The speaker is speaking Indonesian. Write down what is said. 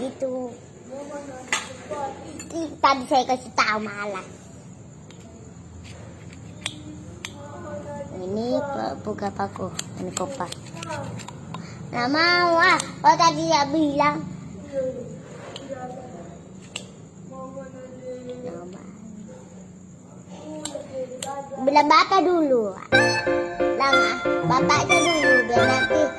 itu. Tadi saya kasih tahu malah. Ini buka paku, ini kopas. Nggak mau ah, kalau tadi ya bilang. Bilang bapak dulu. Bilang bapaknya dulu biar nanti